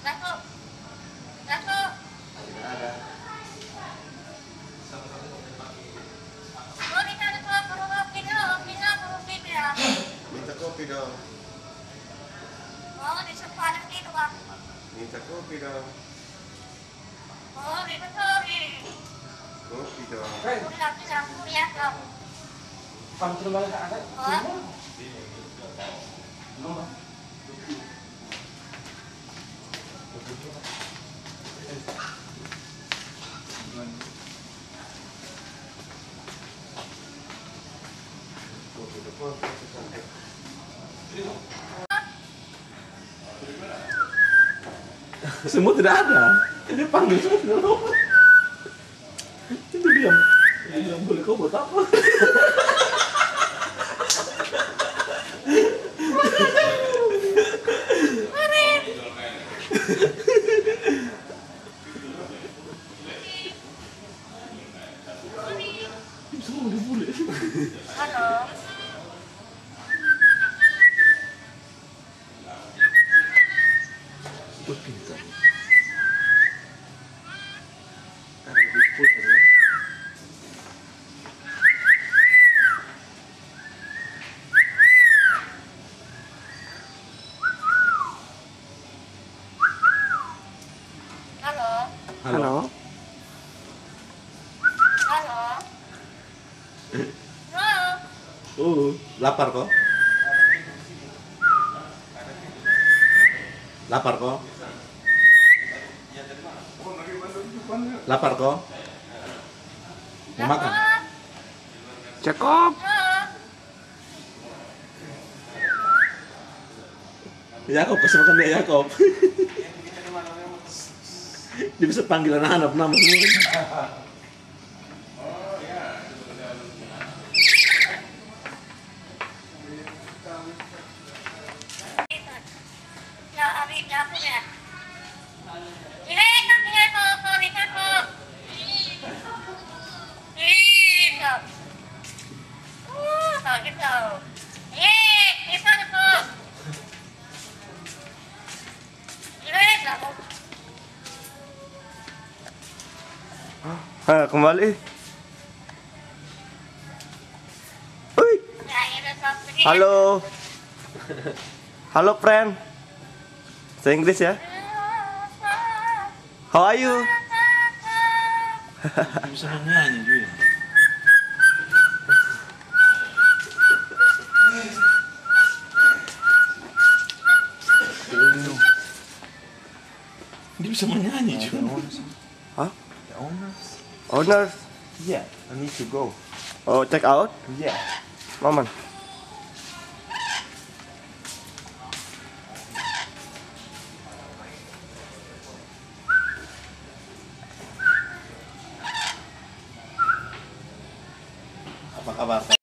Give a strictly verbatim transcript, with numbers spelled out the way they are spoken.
Masuk. Masuk. Tidak ada. Oh, di sana tuh perlu kopi dong, bisa perlu kopi ya. Minta kopi dong. Oh, di sepanjang itu bang. Minta kopi dong. Oh, di sorry. Kopi dong. Udah bilang kuliah dong. Kamu terima kasih ada? Oh. Belum, Bang. Kopi depan. Sampai. Semua tidak ada. Ini panggil semua tidak ada. Itu diam. Diam boleh kau buat apa? Semua dibully. Halo. Oh, pintar. Karena diput ya. Halo. Halo. Halo. Halo. Oh, lapar kok? Lapar kok? Lapar kok? Mau makan? Cekop. Yakob, kasih makan dia Yakob. Dia bisa panggil anak-anak nama semua. Ya, abi dapur ya. Eh, tapi ya kok, sorry kan kok. Eh, kok. Uh, kok gitu. Eh, itu kok. Eh, kok. Ah, kembali. Ui. Ya, ini kok. Halo. Halo, friend. Bahasa Inggris ya. How are you? Bisa nyanyi juga. Dia bisa menyanyi juga. Hah? The owners? Owner. Yeah, I need to go. Oh, check out. Yeah. Momen. Apa kabar?